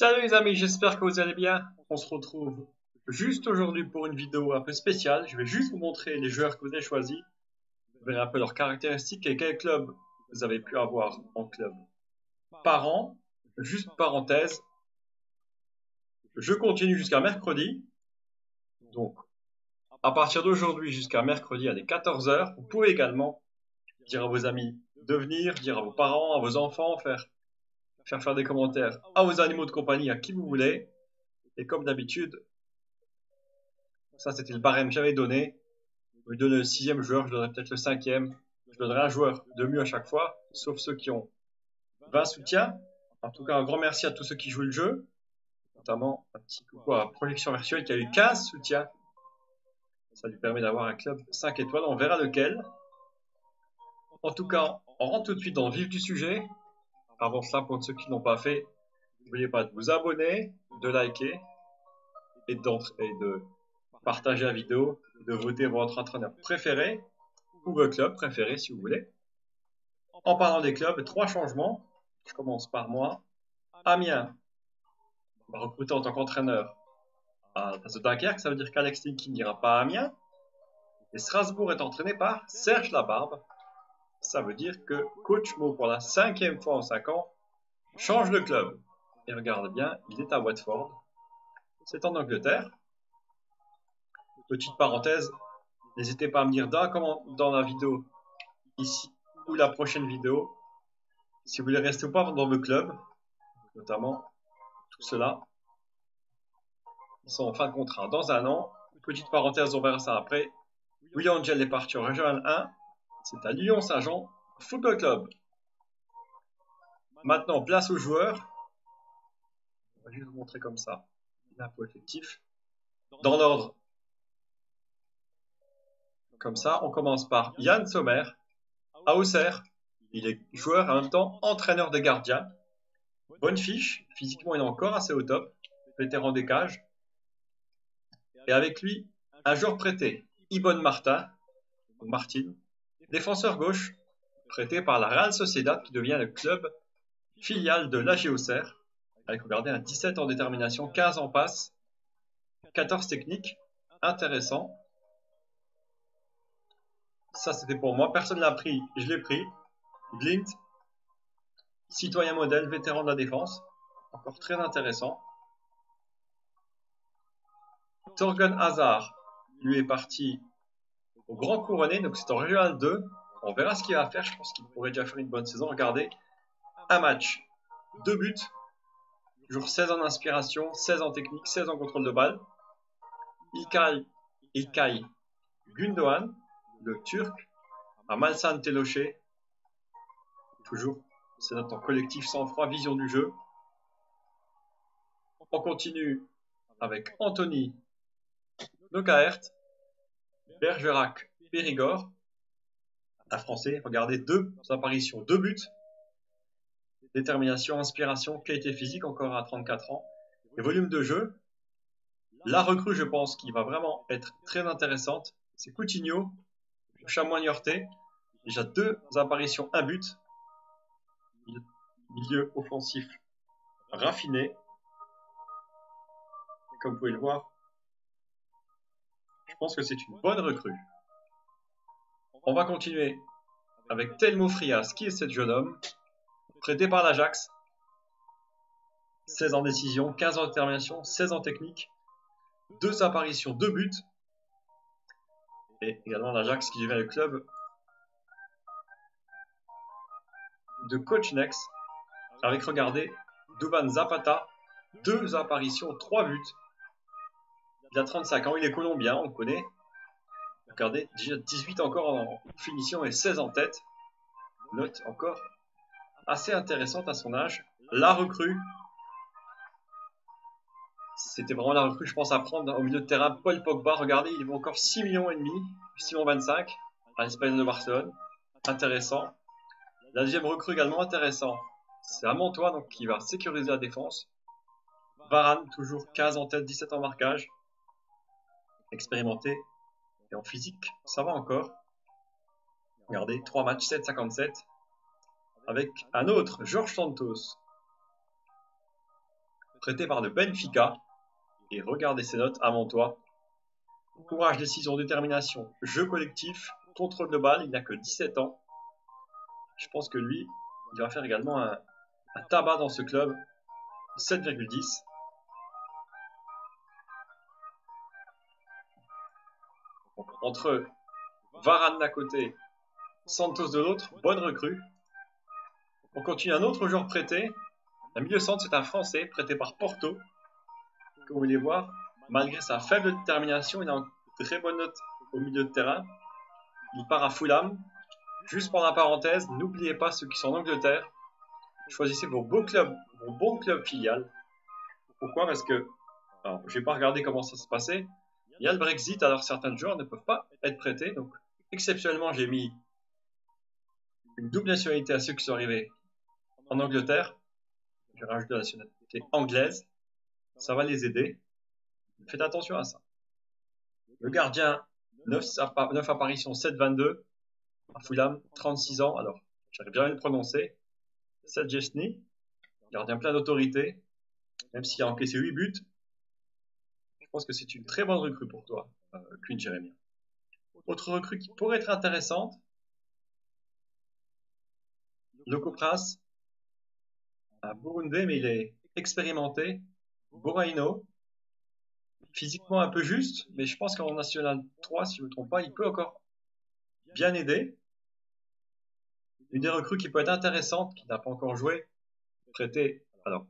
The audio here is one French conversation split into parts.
Salut les amis, j'espère que vous allez bien. On se retrouve juste aujourd'hui pour une vidéo un peu spéciale. Je vais juste vous montrer les joueurs que vous avez choisis. Vous verrez un peu leurs caractéristiques et quel club vous avez pu avoir en club par an. Juste parenthèse, je continue jusqu'à mercredi. Donc, à partir d'aujourd'hui jusqu'à mercredi à les 14 h, vous pouvez également dire à vos amis de venir, dire à vos parents, à vos enfants, faire des commentaires à vos animaux de compagnie, à qui vous voulez. Et comme d'habitude, ça c'était le barème que j'avais donné. Je donne le 6e joueur, je donnerai peut-être le 5e. Je donnerai un joueur de mieux à chaque fois, sauf ceux qui ont 20 soutiens. En tout cas, un grand merci à tous ceux qui jouent le jeu, notamment un petit coucou à Projection Virtuelle qui a eu 15 soutiens. Ça lui permet d'avoir un club 5 étoiles, on verra lequel. En tout cas, on rentre tout de suite dans le vif du sujet. Avant cela, pour ceux qui ne l'ont pas fait, n'oubliez pas de vous abonner, de liker et de partager la vidéo, de voter votre entraîneur préféré ou votre club préféré si vous voulez. En parlant des clubs, 3 changements. Je commence par moi. Amiens va recruter en tant qu'entraîneur à la place de Dunkerque, ça veut dire qu'Alex Linky n'ira pas à Amiens. Et Strasbourg est entraîné par Serge Labarbe. Ça veut dire que Coach Mo, pour la 5e fois en 5 ans, change de club. Et regarde bien, il est à Watford. C'est en Angleterre. Petite parenthèse, n'hésitez pas à me dire dans la vidéo ici ou la prochaine vidéo si vous voulez rester ou pas dans le club, notamment tout cela. Ils sont en fin de contrat dans un an. Petite parenthèse, on verra ça après. William Angel est parti au Régional 1. C'est à Lyon-Saint-Jean Football Club. Maintenant, place aux joueurs. On va juste vous montrer comme ça. L'info effectif. Dans l'ordre. Comme ça, on commence par Yann Sommer. À Auxerre. Il est joueur et en même temps entraîneur des gardiens. Bonne fiche. Physiquement, il est encore assez au top. Vétéran des cages. Et avec lui, un joueur prêté. Ibon Martin. Martin. Défenseur gauche. Prêté par la Real Sociedad qui devient le club filiale de l'AG Auxerre. Avec, regardez, un 17 en détermination, 15 en passe, 14 techniques. Intéressant. Ça, c'était pour moi. Personne ne l'a pris. Je l'ai pris. Glint. Citoyen modèle, vétéran de la défense. Encore très intéressant. Torgen Hazard, lui, est parti au Grand Couronné. Donc, c'est en Régional 2. On verra ce qu'il va faire. Je pense qu'il pourrait déjà faire une bonne saison. Regardez. Un match. 2 buts. Toujours 16 en inspiration, 16 en technique, 16 en contrôle de balle. İlkay Gündoğan, le Turc, à Malsan Teloché. Toujours, c'est notre collectif sang-froid, vision du jeu. On continue avec Anthony Nokaert, Bergerac Périgord, un Français. Regardez, 2 apparitions, 2 buts. Détermination, inspiration, qualité physique, encore à 34 ans. Et volume de jeu. La recrue, je pense, qui va vraiment être très intéressante, c'est Coutinho, Chamois-Niortais. Déjà 2 apparitions, 1 but. Milieu offensif raffiné. Comme vous pouvez le voir, je pense que c'est une bonne recrue. On va continuer avec Telmo Frias. Qui est ce jeune homme? Prêté par l'Ajax. 16 en décision, 15 en détermination, 16 en technique. 2 apparitions, 2 buts. Et également l'Ajax qui devient le club de Coach Nex. Avec, regardez, Duvan Zapata. 2 apparitions, 3 buts. Il a 35 ans, il est colombien, on le connaît. Regardez, déjà 18 encore en finition et 16 en tête. Note encore assez intéressante à son âge. La recrue. C'était vraiment la recrue, je pense, à prendre au milieu de terrain. Paul Pogba, regardez, il vaut encore 6,5 millions, 6,25 millions à l'Espagnol de Barcelone. Intéressant. La deuxième recrue également intéressant. C'est Amantois, donc qui va sécuriser la défense. Varane, toujours 15 en tête, 17 en marquage. Expérimenté. Et en physique, ça va encore. Regardez, 3 matchs, 7,57. Avec un autre, Georges Santos. prêté par le Benfica. Et regardez ses notes avant toi. Courage, décision, détermination, jeu collectif, contrôle de balle, il n'a que 17 ans. Je pense que lui, il va faire également un tabac dans ce club. 7,10. Entre Varane d'un côté, Santos de l'autre, bonne recrue. On continue un autre joueur prêté. Un milieu centre, c'est un Français prêté par Porto. Comme vous voulez voir, malgré sa faible détermination, il a une très bonne note au milieu de terrain. Il part à Fulham. Juste pour la parenthèse, n'oubliez pas ceux qui sont en Angleterre, choisissez vos beaux clubs, vos bons clubs filiales. Pourquoi? Parce que, alors, je n'ai pas regardé comment ça se passait. Il y a le Brexit, alors certains joueurs ne peuvent pas être prêtés. Donc, exceptionnellement, j'ai mis une double nationalité à ceux qui sont arrivés en Angleterre. J'ai rajouté la nationalité anglaise. Ça va les aider. Faites attention à ça. Le gardien, 9 apparitions, 7,22. À Fulham, 36 ans. Alors, j'arrive bien à le prononcer. Seth Jesny, gardien plein d'autorité. Même s'il a encaissé 8 buts, je pense que c'est une très bonne recrue pour toi, Queen Jeremy. Autre recrue qui pourrait être intéressante, Loco Pras, un Burundais, mais il est expérimenté. Boraino, physiquement un peu juste, mais je pense qu'en National 3, si je ne me trompe pas, il peut encore bien aider. Une des recrues qui peut être intéressante, qui n'a pas encore joué, prêté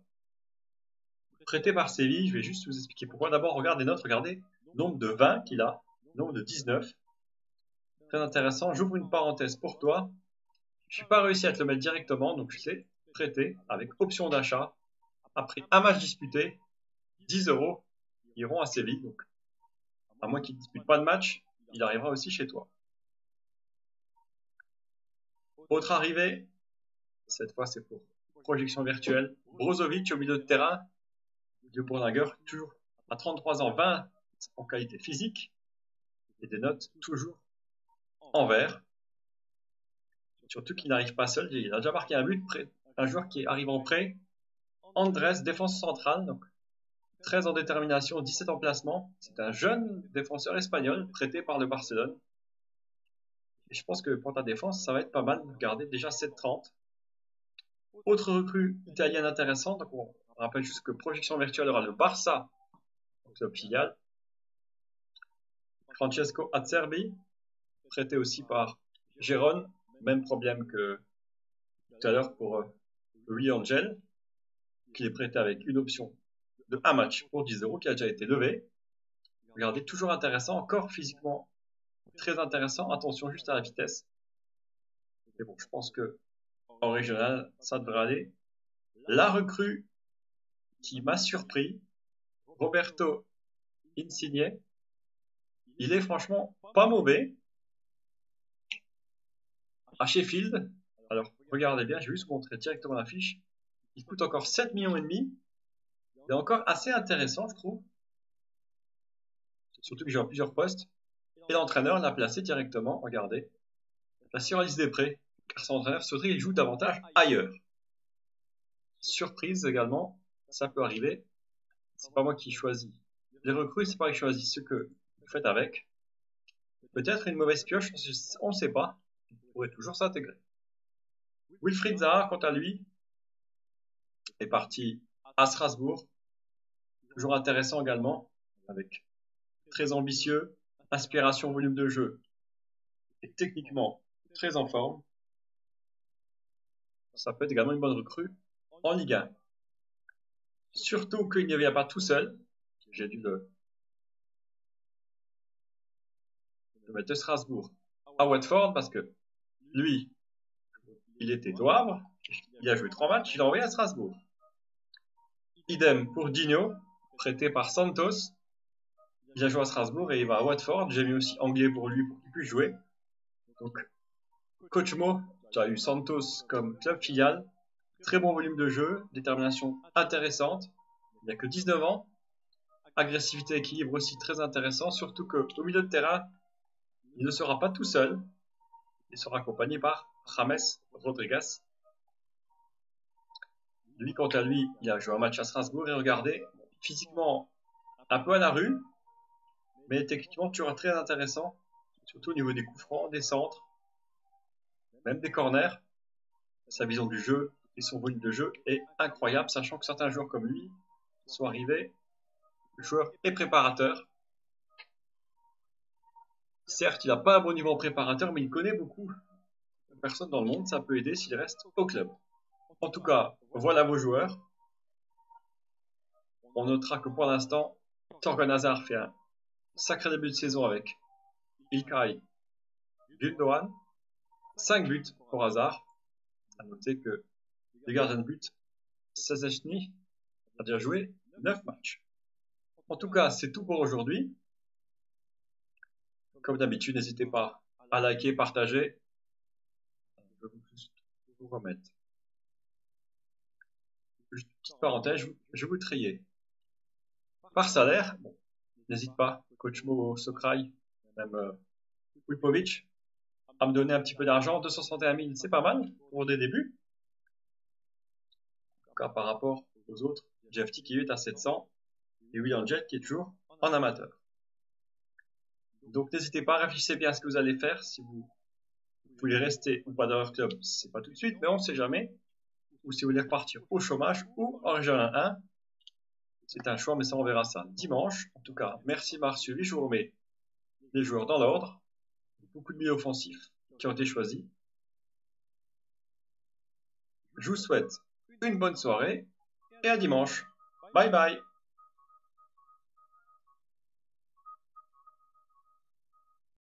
par Séville. Je vais juste vous expliquer pourquoi. D'abord, regardez les notes, regardez nombre de 20 qu'il a, nombre de 19. Très intéressant. J'ouvre une parenthèse pour toi. Je n'ai pas réussi à te le mettre directement, donc je l'ai prêté avec option d'achat. Après un match disputé, 10 € iront à Séville. Donc, à moins qu'il ne dispute pas de match, il arrivera aussi chez toi. Autre arrivée, cette fois c'est pour projection virtuelle. Brozovic au milieu de terrain. De Bourlinguer, toujours à 33 ans, 20 en qualité physique. Et des notes toujours en vert. Surtout qu'il n'arrive pas seul. Il a déjà marqué un but. Un joueur qui arrive en prêt. Andrés, défense centrale. Donc 13 en détermination, 17 en placement. C'est un jeune défenseur espagnol prêté par le Barcelone. Et je pense que pour ta défense, ça va être pas mal. Regardez, déjà 7,30. Autre recrue italienne intéressante. Donc on rappelle juste que projection virtuelle aura le Barça, club filial. Francesco Acerbi, prêté aussi par Gérone. Même problème que tout à l'heure pour Louis Angel, qui est prêté avec une option de un match pour 10 € qui a déjà été levé. Regardez, toujours intéressant, encore physiquement très intéressant. Attention juste à la vitesse. Mais bon, je pense que en régional, ça devrait aller. La recrue qui m'a surpris, Roberto Insigne. Il est franchement pas mauvais. À Sheffield, alors regardez bien, je vais juste vous montrer directement la fiche. Il coûte encore 7,5 millions. Il est encore assez intéressant, je trouve. Surtout que j'ai plusieurs postes. Et l'entraîneur l'a placé directement, regardez, placé sur la liste des prêts, car son entraîneur souhaiterait qu'il joue davantage ailleurs. Surprise également, ça peut arriver. C'est pas moi qui choisis les recrues, c'est pas moi qui choisis ce que vous faites avec. Peut-être une mauvaise pioche, on ne sait pas. Il pourrait toujours s'intégrer. Wilfried Zaha, quant à lui, est parti à Strasbourg. Toujours intéressant également, avec très ambitieux, inspiration, volume de jeu, et techniquement très en forme. Ça peut être également une bonne recrue en Ligue 1. Surtout qu'il ne vient pas tout seul. J'ai dû le mettre de Strasbourg à Watford parce que lui, il était au Havre. Il a joué 3 matchs, il l'a envoyé à Strasbourg. Idem pour Dino, prêté par Santos. Il a joué à Strasbourg et il va à Watford. J'ai mis aussi anglais pour lui pour qu'il puisse jouer. Donc, Coach Mo, tu as eu Santos comme club filial. Très bon volume de jeu, détermination intéressante. Il n'a que 19 ans. Agressivité, équilibre aussi très intéressant. Surtout qu'au milieu de terrain, il ne sera pas tout seul. Il sera accompagné par James Rodriguez. Lui, quant à lui, il a joué un match à Strasbourg et regardez, physiquement, un peu à la rue, mais techniquement toujours très intéressant, surtout au niveau des coups francs, des centres, même des corners. Sa vision du jeu et son volume de jeu est incroyable, sachant que certains joueurs comme lui sont arrivés joueurs et préparateurs. Certes, il n'a pas un bon niveau en préparateur, mais il connaît beaucoup de personnes dans le monde. Ça peut aider s'il reste au club. En tout cas, voilà vos joueurs. On notera que pour l'instant, Thorgan Hazard fait un sacré début de saison avec Ilkay Gundogan. 5 buts pour Hazard. À noter que le gardien de but, Szczęsny, a déjà joué 9 matchs. En tout cas, c'est tout pour aujourd'hui. Comme d'habitude, n'hésitez pas à liker, partager. Je vais juste vous remettre. Juste une petite parenthèse, je vous trier. Par salaire, bon, n'hésite pas, Coach Mo Sokraï, même Wipovic, à me donner un petit peu d'argent. 261 000, c'est pas mal pour des débuts. En tout cas, par rapport aux autres, Jeff T qui est à 700 et William Jet qui est toujours en amateur. Donc n'hésitez pas, réfléchissez bien à ce que vous allez faire. Si vous voulez rester ou pas dans leur club, c'est pas tout de suite, mais on ne sait jamais. Ou si vous voulez repartir au chômage ou en Régional 1. C'est un choix, mais ça on verra ça dimanche. En tout cas, merci de m'avoir suivi. Je vous remets les joueurs dans l'ordre. Beaucoup de milieux offensifs qui ont été choisis. Je vous souhaite une bonne soirée et à dimanche. Bye bye.